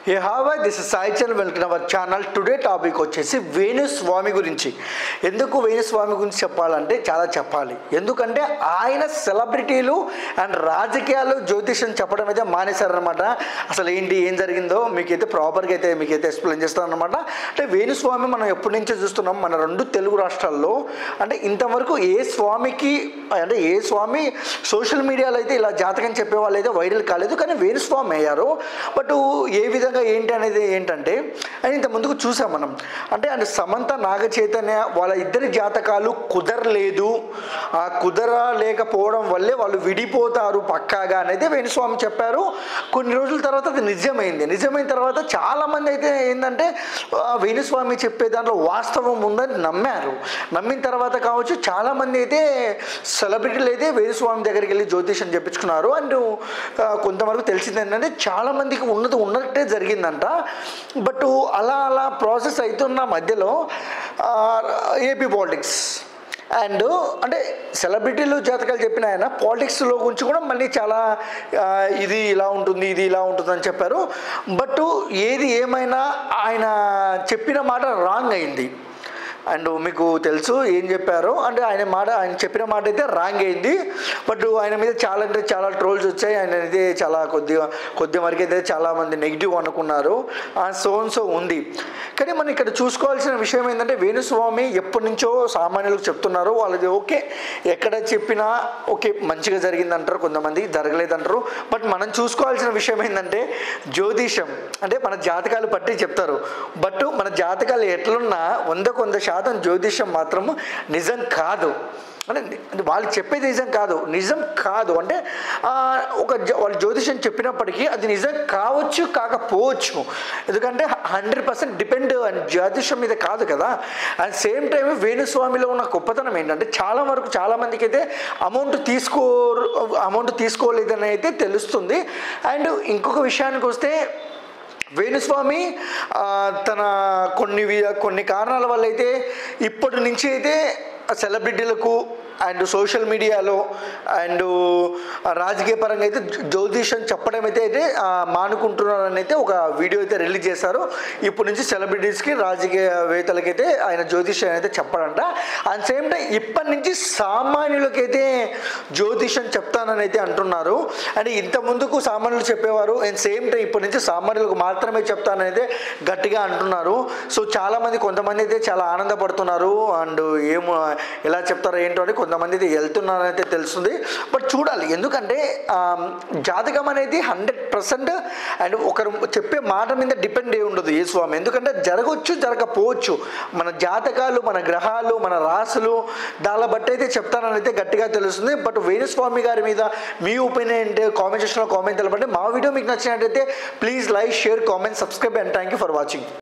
ఏ హావై this is Sai Charan, welcome our channel. Today topic వచ్చేసి వేణుస్వామి గురించి. ఎందుకు వేణుస్వామి గురించి చెప్పాలంటే చాలా చెప్పాలి. ఎందుకంటే ఆయన సెలబ్రిటీలు అండ్ రాజకీయాలు జ్యోతిష్యం చెప్పడం అయితే మానేశారనమాట. అసలు ఏంటి ఏం జరిగిందో మీకైతే ప్రాపర్గా అయితే మీకైతే ఎక్స్ప్లెయిన్ చేస్తానమాట. అంటే వేణుస్వామి మనం ఎప్పటి నుంచో చూస్తున్నాం మన రెండు తెలుగు రాష్ట్రాల్లో. అంటే ఇంతవరకు ఏ స్వామికి అంటే ఏ స్వామి సోషల్ మీడియాలో అయితే ఇలా జాతకం చెప్పే వాళ్ళు అయితే వైరల్ కాలేదు, కానీ వేణుస్వామి అయ్యారు. బట్ ఏ విధంగా ఏంటి అనేది ఏంటంటే అని ఇంత ముందుకు చూసాం మనం. అంటే సమంత నాగ చైతన్య వాళ్ళ ఇద్దరి జాతకాలు కుదరలేదు, ఆ కుదరలేకపోవడం వల్లే వాళ్ళు విడిపోతారు పక్కాగా అనేది వేణుస్వామి చెప్పారు. కొన్ని రోజుల తర్వాత అది నిజమైంది. నిజమైన తర్వాత చాలామంది అయితే ఏంటంటే వేణుస్వామి చెప్పే దాంట్లో వాస్తవం ఉందని నమ్మారు. నమ్మిన తర్వాత కావచ్చు చాలామంది అయితే సెలబ్రిటీలు అయితే వేణుస్వామి దగ్గరికి వెళ్ళి జ్యోతిషం చెప్పించుకున్నారు. అండ్ కొంతవరకు తెలిసింది ఏంటంటే చాలామందికి ఉన్నట్టే జరిగిందంట. బట్ అలా ప్రాసెస్ అవుతున్న మధ్యలో ఏపీ పాలిటిక్స్ అండ్ అంటే సెలబ్రిటీలు జాతకాలు చెప్పిన ఆయన పాలిటిక్స్లో గురించి కూడా మళ్ళీ చాలా ఇది ఇలా ఉంటుంది ఇది ఇలా ఉంటుంది అని చెప్పారు. బట్ ఏది ఏమైనా ఆయన చెప్పిన మాట రాంగ్ అయింది. అండ్ మీకు తెలుసు ఏం చెప్పారో, అంటే ఆయన చెప్పిన మాట అయితే రాంగ్ అయింది. బట్ ఆయన మీద చాలా అంటే చాలా ట్రోల్స్ వచ్చాయి. ఆయన అయితే చాలా కొద్ది వరకు అయితే చాలామంది నెగిటివ్ అనుకున్నారు. సో ఉంది. కానీ మనం ఇక్కడ చూసుకోవాల్సిన విషయం ఏంటంటే వేణుస్వామి ఎప్పటి నుంచో సామాన్యులకు చెప్తున్నారు. వాళ్ళది ఓకే, ఎక్కడ చెప్పినా ఓకే మంచిగా జరిగిందంటారు, కొంతమంది జరగలేదంటారు. బట్ మనం చూసుకోవాల్సిన విషయం ఏంటంటే జ్యోతిషం అంటే మన జాతకాలు పట్టి చెప్తారు. బట్ మన జాతకాలు ఎట్లున్నా 100% జ్యోతిషం మాత్రం నిజం కాదు. అంటే వాళ్ళు చెప్పేది నిజం కాదు అంటే వాళ్ళు జ్యోతిషం చెప్పినప్పటికీ అది నిజం కావచ్చు కాకపోవచ్చు. ఎందుకంటే 100% డిపెండ్ జ్యోతిషం మీద కాదు కదా. అండ్ సేమ్ టైం వేణుస్వామిలో ఉన్న గొప్పతనం ఏంటంటే చాలామందికి అయితే అమౌంట్ తీసుకోలేదని అయితే తెలుస్తుంది. అండ్ ఇంకొక విషయానికి వస్తే వేణుస్వామి తన కొన్ని కారణాల వల్ల అయితే ఇప్పటి నుంచి అయితే సెలబ్రిటీలకు అండ్ సోషల్ మీడియాలో అండ్ రాజకీయ పరంగా అయితే జ్యోతిషం చెప్పడం అయితే మానుకుంటున్నారని అయితే ఒక వీడియో అయితే రిలీజ్ చేశారు. ఇప్పటి నుంచి సెలబ్రిటీస్కి రాజకీయవేత్తలకైతే ఆయన జ్యోతిషం అయితే చెప్పడంట. అండ్ సేమ్ టైం ఇప్పటి నుంచి సామాన్యులకైతే జ్యోతిషం చెప్తానని అయితే అంటున్నారు. అండ్ ఇంత ముందుకు సామాన్యులు చెప్పేవారు, అండ్ సేమ్ టైం ఇప్పటి నుంచి సామాన్యులకు మాత్రమే చెప్తానని అయితే గట్టిగా అంటున్నారు. సో చాలామంది కొంతమంది అయితే చాలా ఆనందపడుతున్నారు. అండ్ ఎలా చెప్తారో ఏంటో అని కొంతమంది అయితే వెళ్తున్నారనైతే తెలుస్తుంది. బట్ చూడాలి, ఎందుకంటే జాతకం అనేది 100% అండ్ ఒకరు చెప్పే మాట మీద డిపెండ్ అయి ఉండదు ఏ స్వామి. ఎందుకంటే జరగవచ్చు జరగకపోవచ్చు. మన జాతకాలు, మన గ్రహాలు, మన రాసులు దాన్ని బట్టి అయితే చెప్తానని అయితే గట్టిగా తెలుస్తుంది. బట్ వేణుస్వామి గారి మీద మీ ఒపీనియన్ ఏంటి కామెంట్ సెక్షన్లో కామెంట్ తెలపండి. మా వీడియో మీకు నచ్చినట్టయితే please like, share, comment, subscribe and thank you for watching.